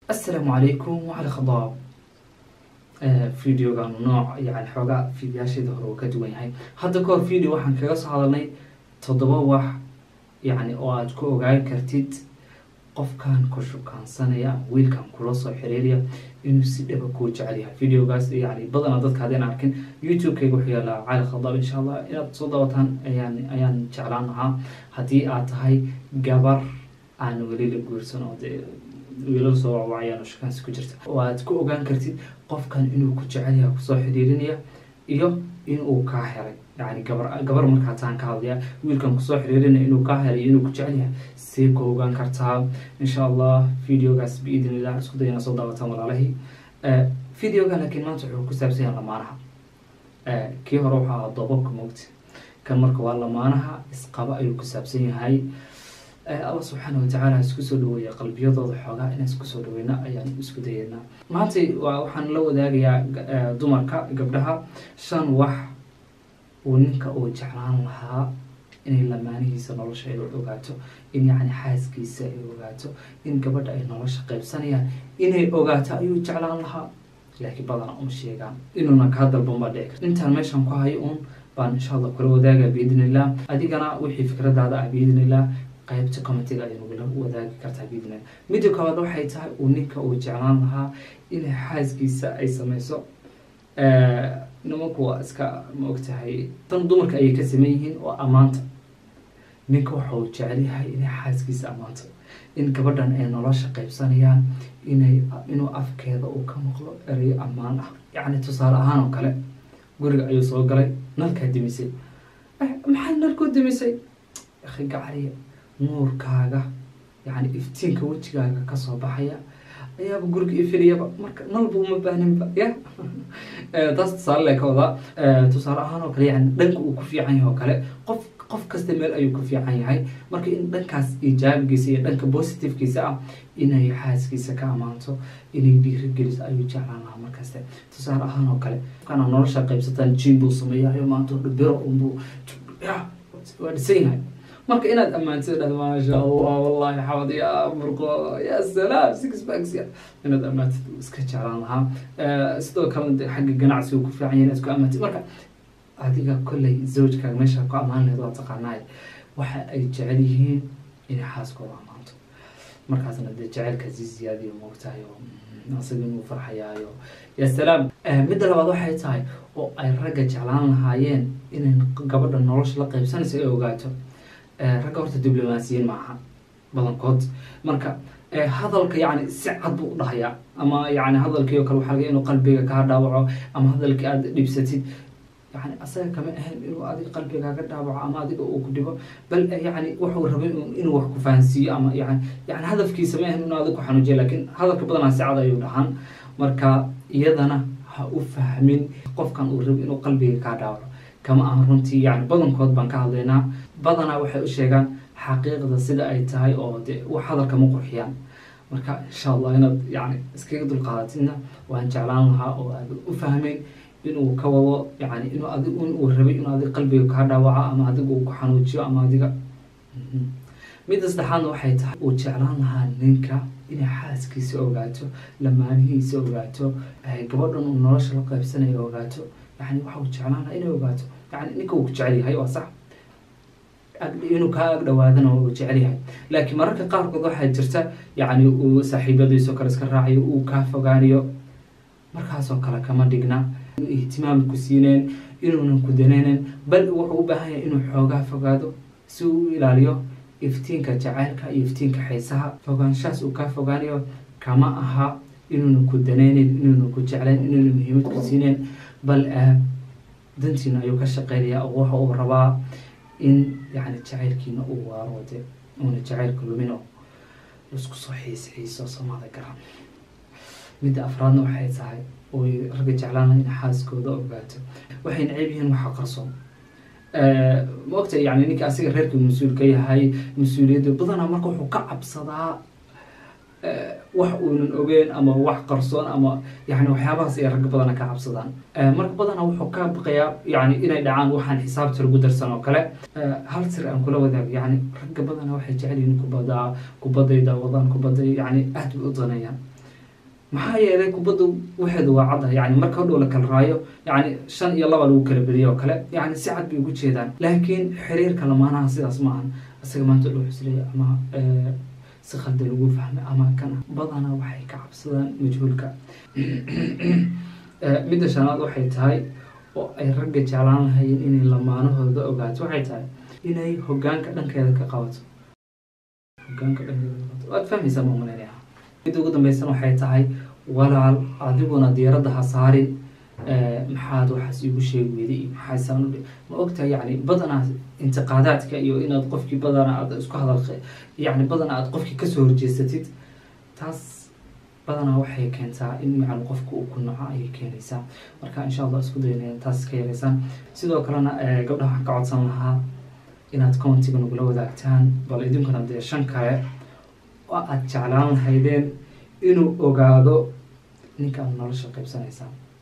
السلام عليكم وعلى خضاب فيديو كان نوع يعني حوجا فيديوهاش هو كدوين هاي هذا كور فيديو waxaan kaga soo hadalnay toddoba wax yani oo aad ku ogaan kartid qofkan ku shukaansanaya wiilkan kula soo xiriiraya inuu si dhaba ku jecel yahay videogaas yani badan dadka hadeen arkin youtube-kayga wuxuu yaalaa cali khadab insha Allah inaad soo daawataan ayaan jeclaan lahaa haddii aad tahay gabar aan weli la guursan oo wiilal soo wacayaan shukaansi ku jirta oo aad ku ogaan kartid qofkan inuu ku jecel yahay ku soo xiriirinaya iyo inuu ka helay يعني gabar marka taan ka hadlaya wiilkan ku soo xiriirinaya inuu ka helay inuu ku jecel yahay si ku ogaan kartaa insha Allah videogaas biidinillah isku dayana soo daawataan walaalahay videogan laakiin maanta wuxuu ku saabsan yahay lamaanaha kii hore waxa doobabka moogta kan marka waa lamaanaha isqaba ayuu ku saabsan yahay الله سبحانه وتعالى isku soo dhaweeyo qalbiyadooda xoogaa in isku soo dhaweeyna ayaan isku dayeynaa maanta waxaan la wadaagayaa dumarka gabdhaha shan wax oo ninka oo jeclaan lahaa inay lamaanihiisa nolosha ay ogaato in yani xaaskiisa ay ogaato in gabadha ay nolosha qaybsanayaan inay ogaato ayuu jeclaan lahaa laakiin badan uma sheegaan inuuna ka dalban ba dhici karto intaan meeshan ku hayo baan insha Allah kula wadaagaa biidinillah adigana wixii fikradaada ah biidinillah qaybta commentiga ay nagula wadaagi kartaa biidina midda koowaad waxay tahay uu ninka uu jeclaan lahaa inay xaaskiisa ay samayso nimanku waa iska ma ogtahay tan dumarka ayay ka sameyn yihiin oo ammaanta ninka wuxuu jecel yahay inay xaaskiisa ammaanto in gabadhan ay nolosha qaybsanayaan inuu afkeeda uu ka maqlo ereyo ammaan ah yacni tusaale ahaan oo kale guriga ayuu soo galay nalkaa dimisay maxaa nalkuu dimisay akhi gacaliya nuurkaaga yani iftiinka wajigaaga ka soo baxaya ayaaba guriga ifiriyaba marka nalba uma baahnanba ya taas tusaale ka wada tusaale ahaan oo kale yani dhanka uu ku fiican yahay oo kale qof kasta meel ayuu ku fiican yahay marka in dhankaas ijaabigiisa iyo dhanka positive-kiisa ah inay xaaskiisa ka amaanto inay dhiirigeliso ayuu jeclaan lahaa markaste tusaale ahaan oo kale kana nolosha qaybsataan jiin buu sameeyayo maanta dhibiro unbuu ya waa dhisan yahay marka inaad ammaantid ma sha Allah wallahi xawad ya murqo ya salaam six packs ya inaad ammaantid iska jeclaan lahaa sidoo kale xagga ganacsiga ku fiican yahay isku ammaantid marka adiga kulay zawjkaaga meesha ku ammaan leedo waa taqaanaay waxa ay jecel yihiin in xaaskooda ammaanto markaasna jacaylka ziyaadiyo moogtahay oo asaga inuu farxayaayo ya salaam midda labaad waxay tahay oo ay ragga jeclaan lahaayeen inay gabadha nolosha la qaybsanayso ay ogaato ragga horta diblomaasiyiin maaha badankood marka hadalka yani si cad buu u dhahayaa ama yani hadalkii oo kale waxaa laga inuu qalbiga kaa dhaawaco ama hadalkii aad dhibsatid yani asaga kama ahayn inuu adiga qalbigaaga dhaawaco ama adiga uu ku dhibo bal yani wuxuu rabay inuu wax ku fahansiiyo ama yani hadafkiisa ma ahayn inuu adiga ku xanuujiyo laakiin hadalka badanaa si cad ayuu dhahaan marka iyadana ha u fahmin qofkan uu rabo inuu qalbiga kaa dhaawaco kama aha runtii yani badankood baan ka hadlaynaa badanaa waxay u sheegaan xaqiiqda sida ay tahay oo de wax hadalka ma qurxiyaan marka insha Allah inaad yani iskaga dulqaadatidna waan jeclaan lahaa oo aad u fahmeyn inuu ka wado yani inuu rabay inuu adiga qalbiga kaa dhaawaco ama adiga uu ku xanuujiyo ama adiga midda saddexaadna waxay tahay uu jeclaan lahaa ninka inay xaaskiisa ogaato lamaanihiisa ogaato gabadhan uu nolosha la qaybsanayo ogaato يعني waxa uu jeclaan lahaa inay ogaato yani ninka uu ku jecel yahay waa sax inuu ka agdhawaadana uu jecel yahay laakiin mararka qaarkood waxaa jirta yani uu saaxiibadiisa kale iska raacayo uu ka fogaanayo markaasoo kale kama dhigna inuu ihtimaam ku siineen inuunan ku daneynin bal wuxuu u baahan yahay inuu xoogaa fogaado si uu u ilaaliyo iftiinka jacaylka iyo iftiinka xiisaha fogaanshahaas uu ka fogaanayo kama aha inuunan ku daneynin inuunan ku jeclayn inuunan muhiimad ku siineen bal dantiina ayuu ka shaqeynayaa oo waxa uu rabaa in yani jacaylkiina uu waaro de uuna jacaylka lumin oo isku soo xiiso soomada garan midda afraadna waxay tahay oo ragga jeclaan in xaaskooda ogaato waxay neceb yihiin waxa qarsoon ma ogtahay yani ninka asiga reerka mas-uul ka yahay mas-uuliyadda badanaa marka wuxuu ka cabsadaa wax uunan ogeyn ama wax qarsoon ama yani waxyaabahaas ay ragga badana ka cabsadaan marka badana wuxuu ka baqayaa yani inay dhacaan waxaan xisaabta lagu darsan oo kale hal sir aan kula wadaago yani ragga badana waxay jecel yihiin kubadday daawadaan kubadday yani aad bay u danayaan maxaa yeelay kubaddu waxeedu waa cadda yani marka hodhow la kala raayo yani 5 iyo 2 lagu kala beriyo oo kale yani si cad bay ugu jeedaan laakiin xiriirka lamaanaha sidaas ma ahan isaga maanta loo xusleeya ama si khalda lagu fahmay ama kana badana waxay ka cabsadaan majhuulka midda shanaad waxay tahay oo ay ragga jeclaan lahaayeen inay lamaanahooda ogaato waxay tahay inay hoggaanka dhankeeda ka qabato waad fahmaysaa muumanaya midda ugu dambaysan waxay tahay walaal adiguna diiradda ha saarin maxaad waxaas igu sheegi weyday iyo maxaasaan ma ogtahay yani badanaa intiqaadaadka iyo inaad qofkii badanaa aad isku hadal yani badanaa aad qofkii kasoo horjeesatid taas badanaa waxay keentaa in macal qofka uu ku naco ayay keenaysaa marka insha allah isku dayna taas ka yeelaysaan sidoo kalena gabdhaha waxaan ka codsan lahaa inaad commentiga nagula wadaagtaan bal idinkuna dee 5 kale oo aad jeclaan lahaydeen inuu ogaado ninka aad nolosha qaybsanaysaan